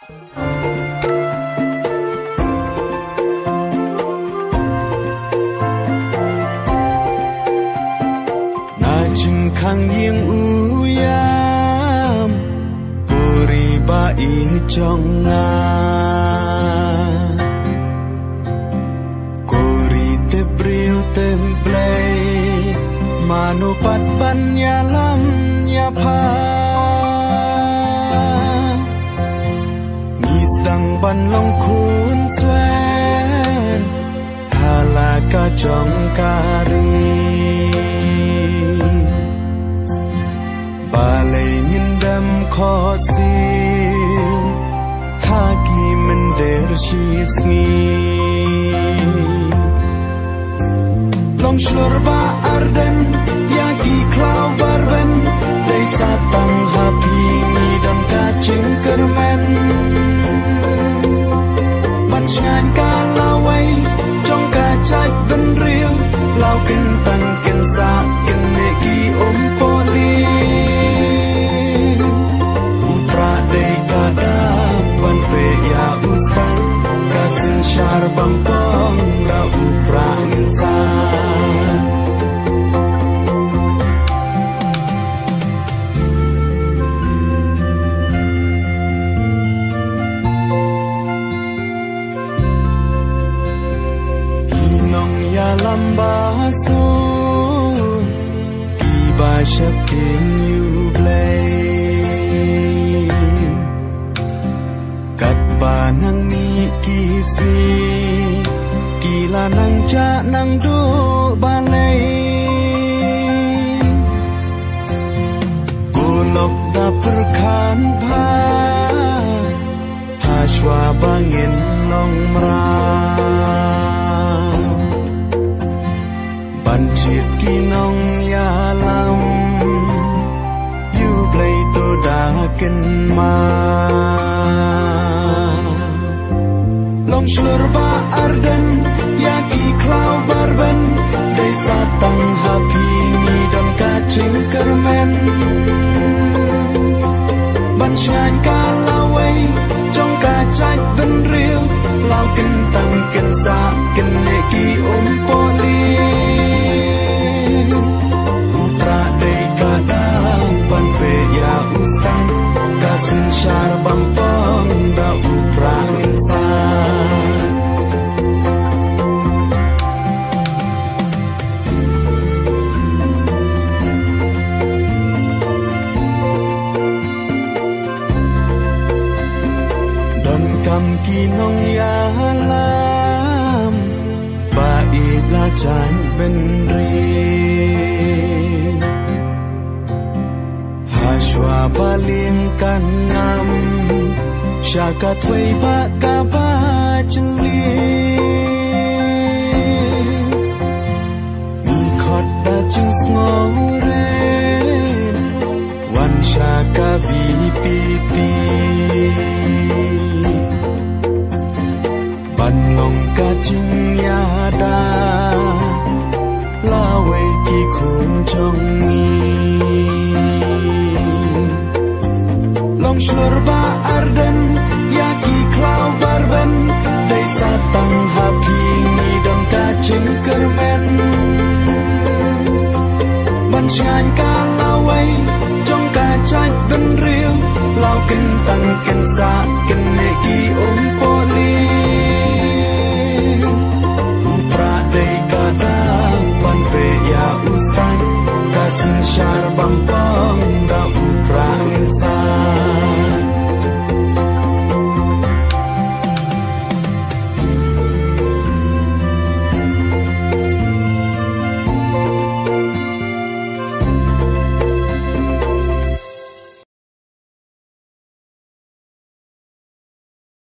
khang yên u yam puri ba i chong nga kori te briu tem play manu pat ban ya lam ya pha mis dang ban long khun swen hala ka chong kari balay ngindam kho siu hagi mender shi sngi long shlor ba arden yagi klau barben dei satang happy mi dam ka ching kermen ban chan ka lawai trong ka chai ben riu lau kin tang kin sa kin ne ki poli ban pe ya ustan kasin shar bampong da uprang insan inong ya lamba su ki ba shap kin you play nang ni kiswi kila nang cha nang do balai golok da perkhan bha hashwa bangin long mra banchit kinong ya lam you play to da ken ma long shlur ba arden yaki klau barben dei satang happy mi dam ka ching kermen ban chan ka lawai trong ka chai ben riu lau kin tang kin sa kin ne ki poli utra dei ka da ban pe ya ustan kasin shar bampong da uprang insan don kam kinong ya lam ba ila chan ben ri hashwa baling kan ngam shaka tway ba ka ba chli mi khot da chung smore wan shaka vpp ban long ka ching ya da la wei ki khun chong ni long shlur ba arden yaki klau barben dei satang happy mi dam ka ching kermen ban chan ka lawai trong ka chai ben riu lau kin tang kin sa kin ne ki poli